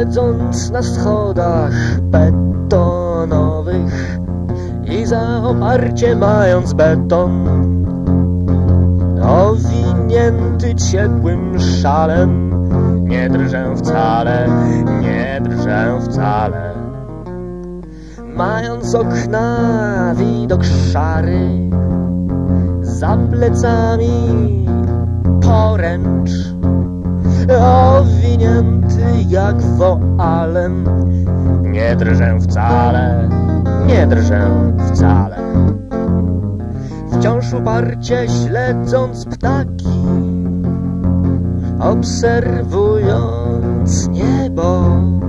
Siedząc na schodach betonowych i za oparcie mając beton, owinięty ciepłym szalem, nie drżę wcale, nie drżę wcale. Mając okna widok szary, za plecami poręcz, owinięty jak woalem, nie drżę wcale, nie drżę wcale. Wciąż uparcie śledząc ptaki, obserwując niebo,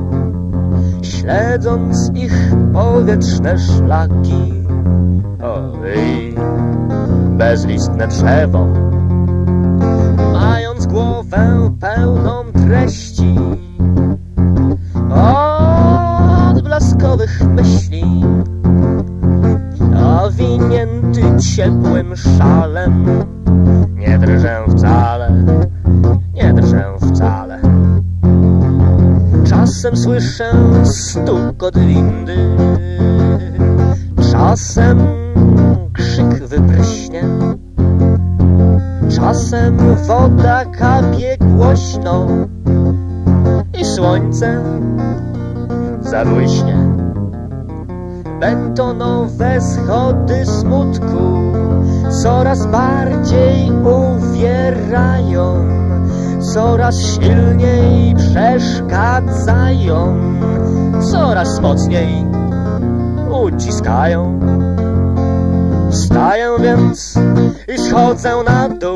śledząc ich powietrzne szlaki, oj, bezlistne drzewo, mając głowę pełną treści, odblaskowych myśli, owinięty ciepłym szalem, nie drżę wcale, nie drżę wcale. Czasem słyszę stukot windy, czasem krzyk wypryśnie, czasem woda kapie głośno i słońce zabłyśnie. Betonowe schody smutku coraz bardziej uwierają, coraz silniej przeszkadzają, coraz mocniej uciskają. Wstaję więc i schodzę na dół,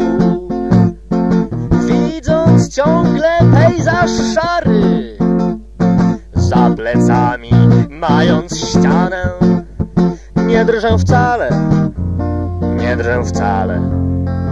widząc ciągle pejzaż szary, za plecami mając ścianę, nie drżę wcale, nie drżę wcale.